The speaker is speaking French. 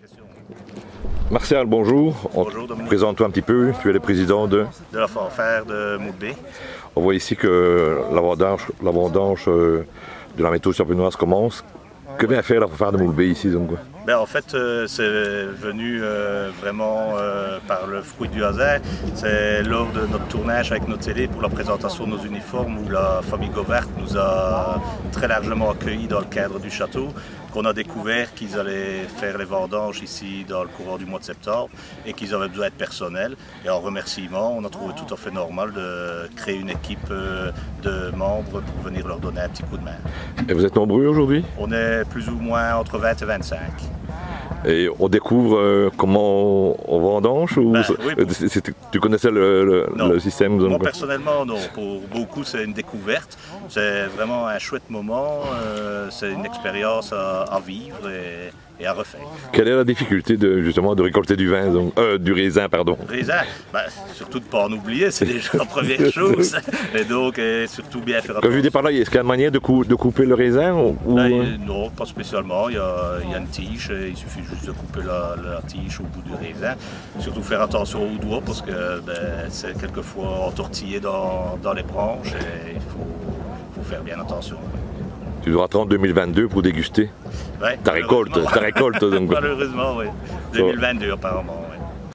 Martial, bonjour. Bonjour Dominique. Présente-toi un petit peu, tu es le président de la fanfare de Moulbé. On voit ici que l'abondance de la méthode champenoise commence. Que vient faire la fanfare de Moulbé ici donc? En fait, c'est venu vraiment par le fruit du hasard. C'est lors de notre tournage avec nos télés pour la présentation de nos uniformes où la famille Govert nous a très largement accueillis dans le cadre du château, qu'on a découvert qu'ils allaient faire les vendanges ici dans le courant du mois de septembre et qu'ils avaient besoin de personnel. Et en remerciement, on a trouvé tout à fait normal de créer une équipe de membres pour venir leur donner un petit coup de main. Et vous êtes nombreux aujourd'hui? On est plus ou moins entre 20 et 25. Et on découvre comment on vendange ou oui, tu connaissais le système? Moi personnellement non, pour beaucoup c'est une découverte, c'est vraiment un chouette moment, c'est une expérience à vivre et à refaire. Quelle est la difficulté justement de récolter du vin, du raisin pardon? Raisin, surtout de ne pas en oublier, c'est déjà la première chose, et donc surtout bien faire attention. Quand je dis par là, est-ce qu'il y a une manière de couper le raisin Non, pas spécialement, il y a une tige, et il suffit juste de couper la tige au bout du raisin. Surtout faire attention aux doigts parce que c'est quelquefois entortillé dans les branches et il faut faire bien attention. Tu dois attendre 2022 pour déguster ta récolte donc. Malheureusement, oui. 2022 apparemment.